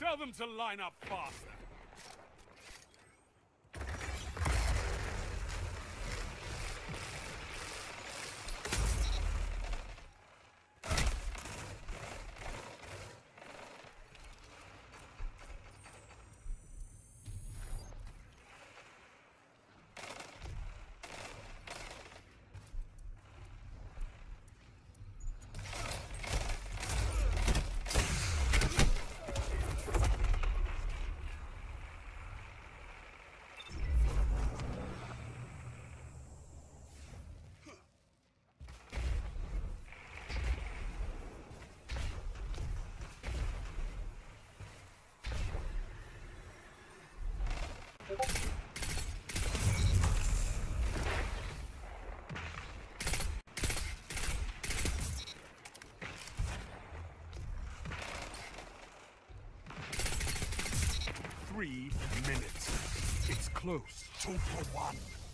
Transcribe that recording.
Tell them to line up faster. Three minutes. It's close. 2 for 1.